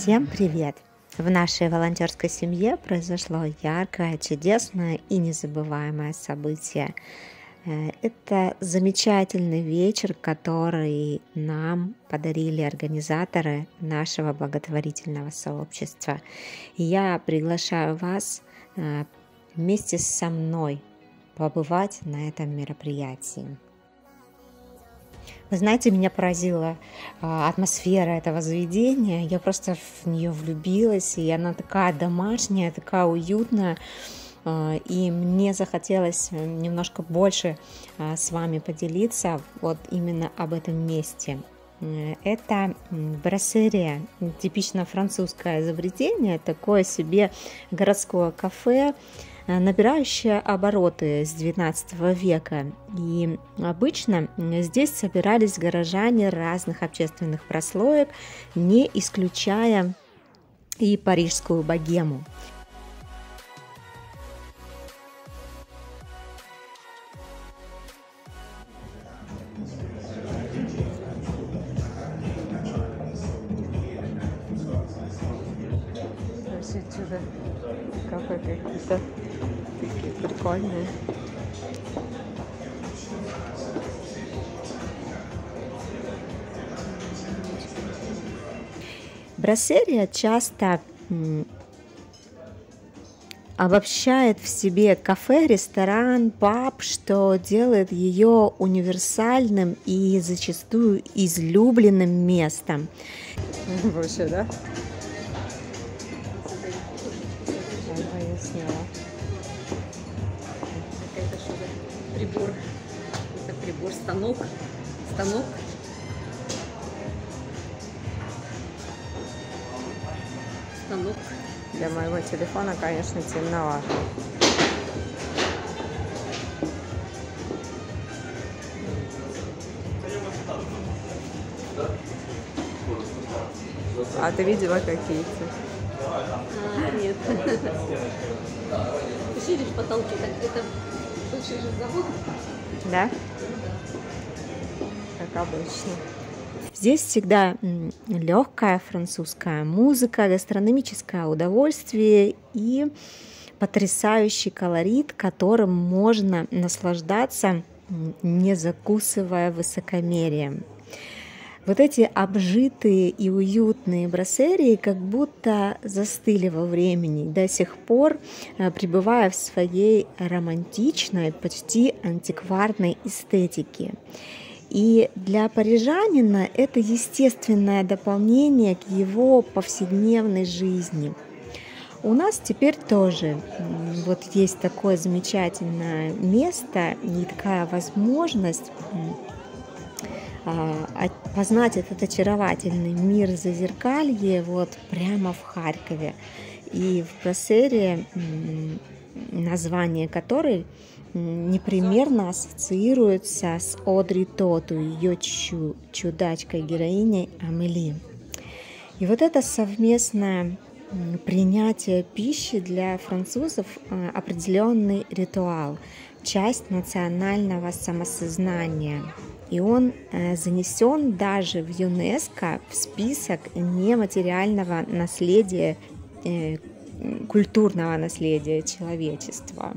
Всем привет! В нашей волонтерской семье произошло яркое, чудесное и незабываемое событие. Это замечательный вечер, который нам подарили организаторы нашего благотворительного сообщества. И я приглашаю вас вместе со мной побывать на этом мероприятии. Вы знаете, меня поразила атмосфера этого заведения. Я просто в нее влюбилась, и она такая домашняя, такая уютная. И мне захотелось немножко больше с вами поделиться вот именно об этом месте. Это Брасерия, типично французское изобретение, такое себе городское кафе, набирающее обороты с XIX века. И обычно здесь собирались горожане разных общественных прослоек, не исключая и парижскую богему. Чудо, кафе какие-то такие прикольные. Брасерия часто обобщает в себе кафе, ресторан, паб, что делает ее универсальным и зачастую излюбленным местом. Вообще, да? Какая-то что-то прибор. Это прибор, станок. Для моего телефона, конечно, темновато. А ты видела какие-то? Нет. Ширишь потолки, так это бывший же завод? Да? Как обычно. Здесь всегда легкая французская музыка, гастрономическое удовольствие и потрясающий колорит, которым можно наслаждаться, не закусывая высокомерием. Вот эти обжитые и уютные брасерии как будто застыли во времени, до сих пор пребывая в своей романтичной, почти антикварной эстетике. И для парижанина это естественное дополнение к его повседневной жизни. У нас теперь тоже вот есть такое замечательное место и такая возможность познать этот очаровательный мир Зазеркалье вот прямо в Харькове. И в Брасерии, название которой непременно ассоциируется с Одри Тоту, ее чудачкой-героиней Амели. И вот это совместное принятие пищи для французов определенный ритуал, часть национального самосознания. И он занесен даже в ЮНЕСКО в список нематериального наследия, культурного наследия человечества.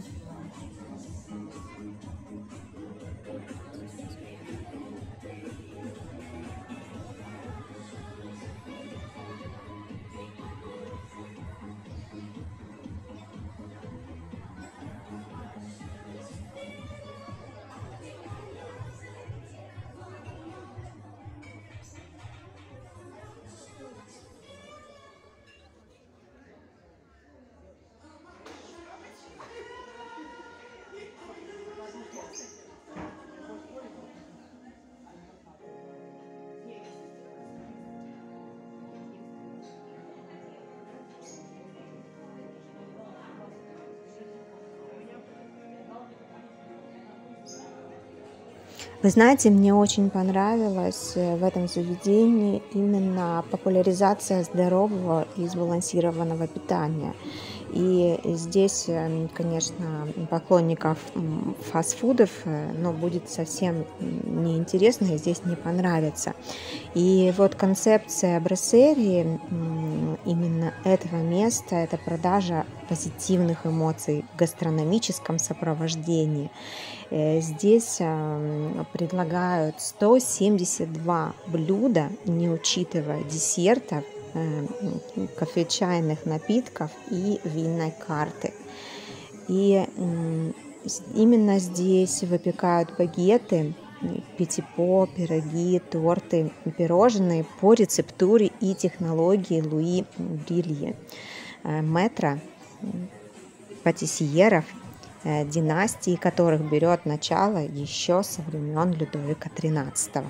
Вы знаете, мне очень понравилось в этом заведении именно популяризация здорового и сбалансированного питания. И здесь, конечно, поклонников фастфудов, будет совсем неинтересно, и здесь не понравится. И вот концепция брассерии именно этого места – это продажа позитивных эмоций в гастрономическом сопровождении. Здесь предлагают 172 блюда, не учитывая десертов, кофе-чайных напитков и винной карты. И именно здесь выпекают багеты, петипо, пироги, торты, пирожные по рецептуре и технологии Луи Брилье, мэтра патиссиеров, династии которых берет начало еще со времен Людовика XIII.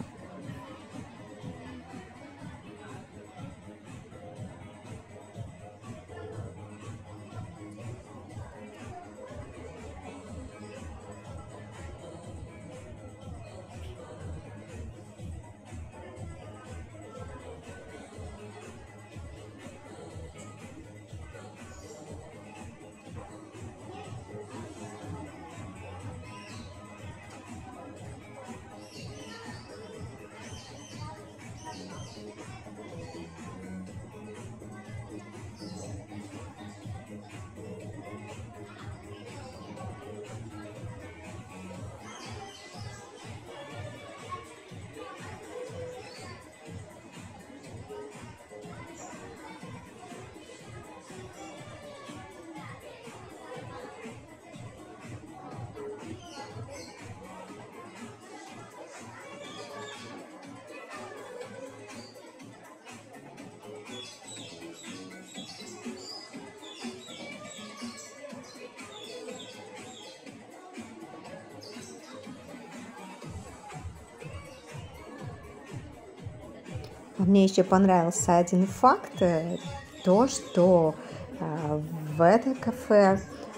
Мне еще понравился один факт, то, что в это кафе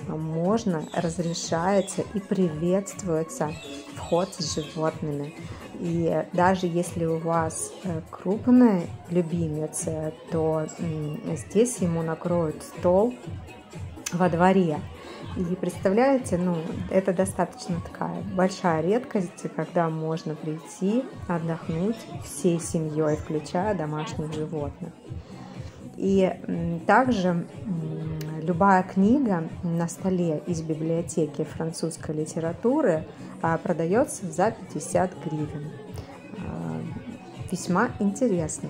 разрешается и приветствуется вход с животными. И даже если у вас крупный любимец, то здесь ему накроют стол во дворе. И представляете, это достаточно такая большая редкость, когда можно прийти, отдохнуть всей семьей, включая домашних животных. И также любая книга на столе из библиотеки французской литературы продается за 50 гривен. Весьма интересно.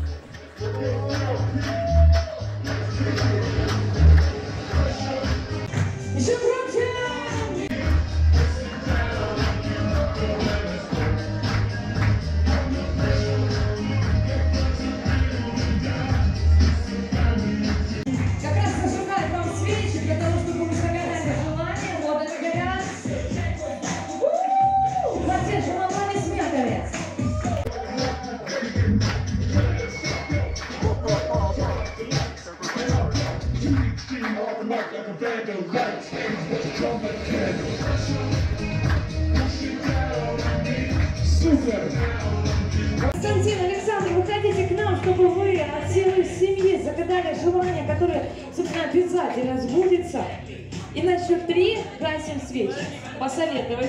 Константин, Александр, выходите к нам, чтобы вы от всей семьи загадали желание, которое, собственно, обязательно сбудется. И на счет 3 гасим свечи. Посоветовать.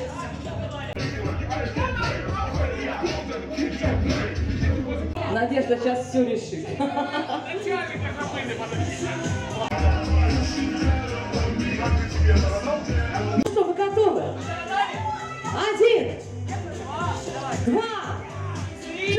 Надежда сейчас все решит. Ну что, вы готовы? 1, 2, 3!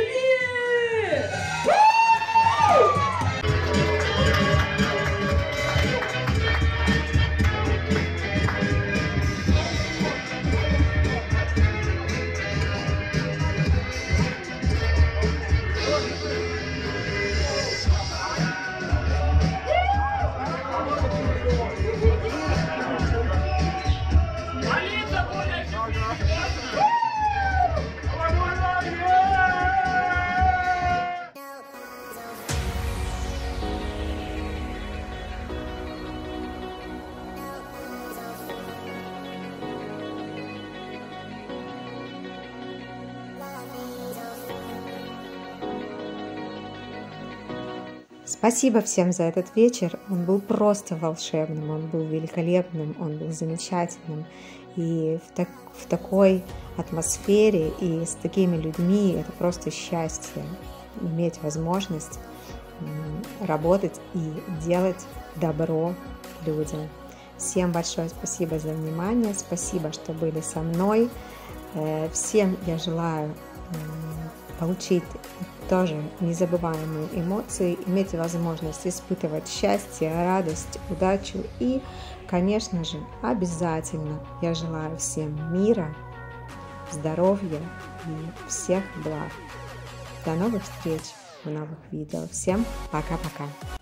Спасибо всем за этот вечер. Он был просто волшебным, он был великолепным, он был замечательным. И в такой атмосфере и с такими людьми это просто счастье иметь возможность работать и делать добро людям. Всем большое спасибо за внимание, спасибо, что были со мной. Всем я желаю получить тоже незабываемые эмоции, иметь возможность испытывать счастье, радость, удачу и, конечно же, обязательно я желаю всем мира, здоровья и всех благ. До новых встреч в новых видео. Всем пока-пока.